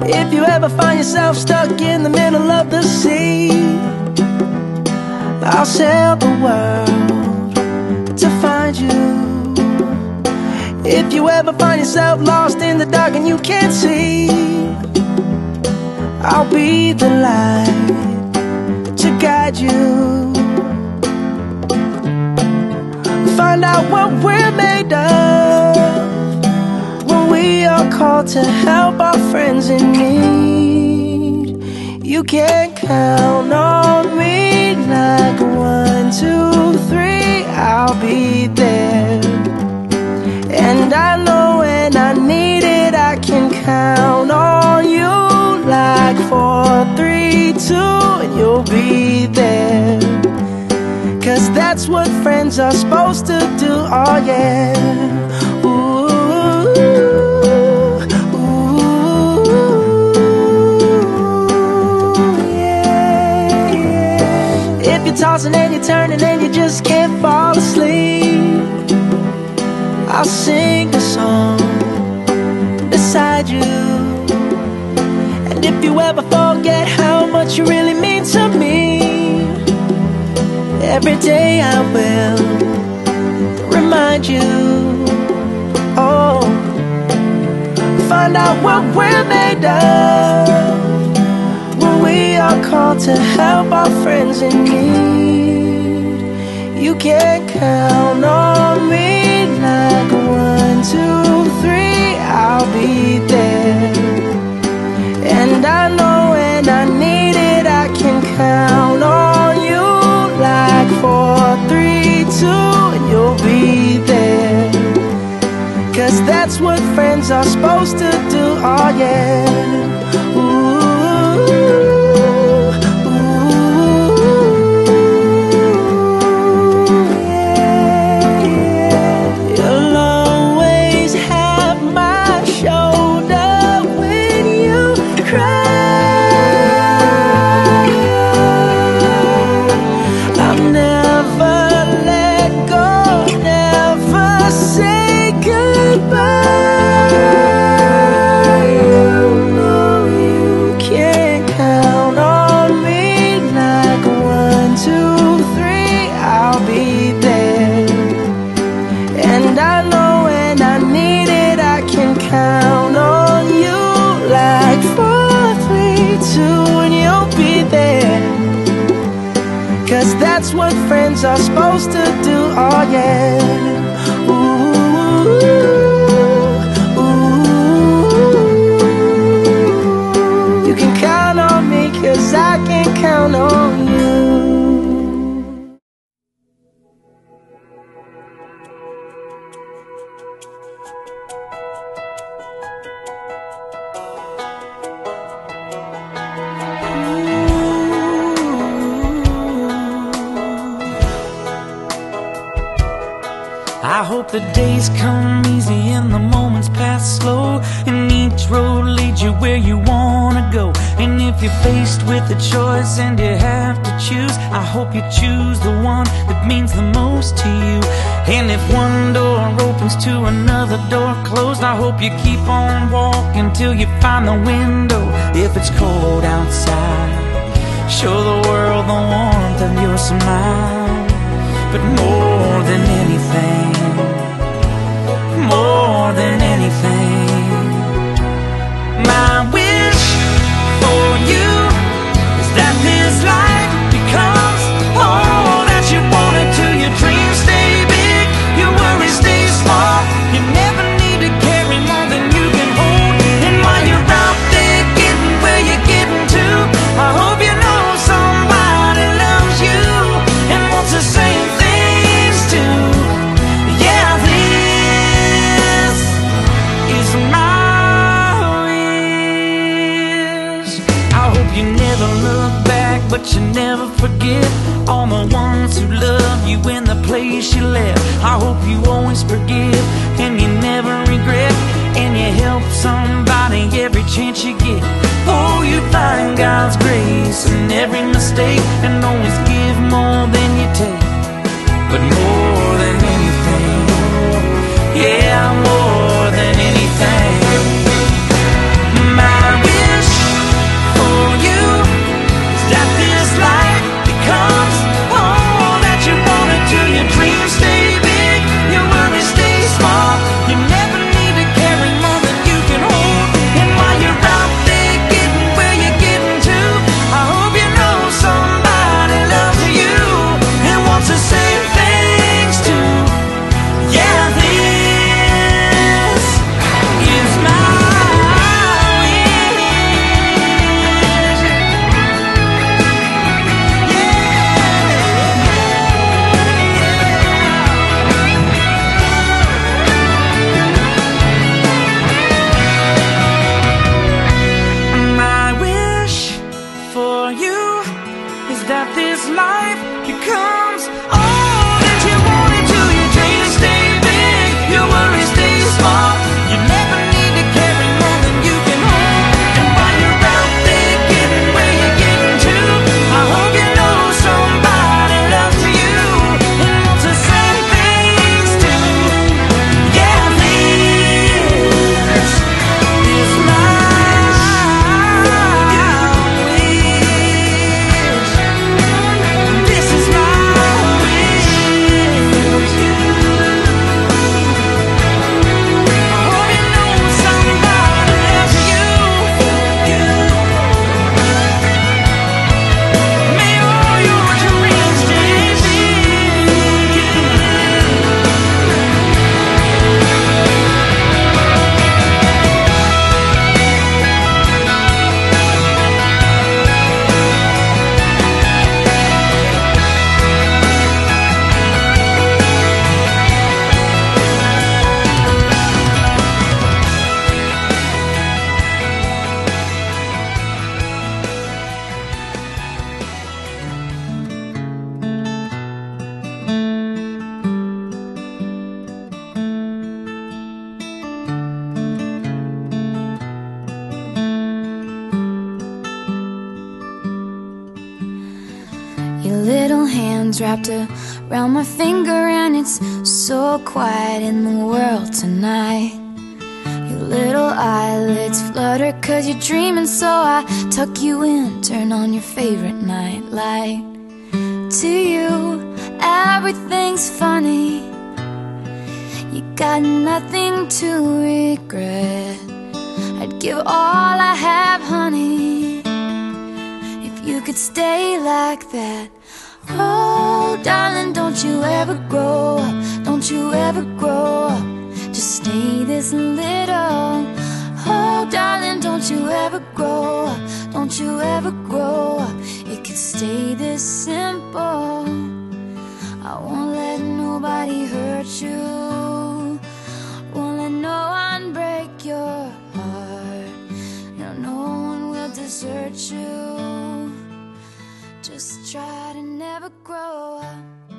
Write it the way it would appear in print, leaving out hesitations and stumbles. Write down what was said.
If you ever find yourself stuck in the middle of the sea, I'll sail the world to find you. If you ever find yourself lost in the dark and you can't see, I'll be the light to guide you. Find out what we're made of when we are called to help our friends in need. You can count on me like 1, 2, 3, I'll be there. And I know when I need it, I can count on you like 4, 3, 2, and you'll be there. 'Cause that's what friends are supposed to do, oh yeah. Ooh, ooh, yeah, yeah. If you're tossing and you're turning and you just can't fall asleep, I'll sing a song beside you. And if you ever forget how much you really mean to me, every day I will remind you. Oh, find out what we're made of when we are called to help our friends in need. You can count on me like 1, 2, 3, I'll be there. And I know when I need it, I can count on you like 4, 3, 2, and you'll be there. 'Cause that's what friends are supposed to do, oh yeah. Ooh, ooh, yeah, yeah. You'll always have my shoulder when you cry. I'll never let go, never say goodbye. You know you can count on me like 1, 2, 3, I'll be there. And I know when I need it, I can count on you like 4, 3, 2, and you'll be there. 'Cause that's what friends are supposed to do, oh yeah. Ooh, ooh, you can count on me 'cause I can count on you. I hope the days come easy and the moments pass slow, and each road leads you where you wanna go. And if you're faced with a choice and you have to choose, I hope you choose the one that means the most to you. And if one door opens to another door closed, I hope you keep on walking till you find the window. If it's cold outside, show the world the warmth of your smile. But more than anything, more than anything, my wish for you is that this life becomes all that you want it to. Your dreams stay big, your worries stay small. You never need to carry more than you can hold. And while you're out there getting where you're getting to, I hope you know somebody loves you and wants the same things too. Yeah, this is my wish. I hope you never look back, but you never forget all the ones who love you in the place you left. I hope you always forgive and you never regret, and you help somebody every chance you get. Oh, you find God's grace in every mistake, and always give more than you take. But more than anything, yeah, more than anything, my wish arms wrapped around my finger, and it's so quiet in the world tonight. Your little eyelids flutter 'cause you're dreaming, so I tuck you in, turn on your favorite night light. To you, everything's funny. You got nothing to regret. I'd give all I have, honey, if you could stay like that. Oh, darling, don't you ever grow up, don't you ever grow up, just stay this little. Oh, darling, don't you ever grow up, don't you ever grow up, it could stay this simple. I won't let nobody hurt you, won't let no one break your heart. No, no one will desert you. Just try to never grow up.